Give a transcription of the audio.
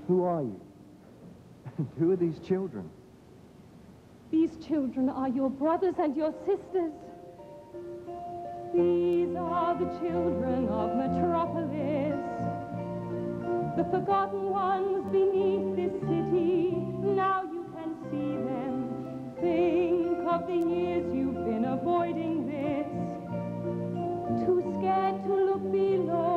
Who are you? And who are these children? These children are your brothers and your sisters. These are the children of Metropolis, the forgotten ones beneath this city. Now you can see them. Think of the years you've been avoiding this, too scared to look below.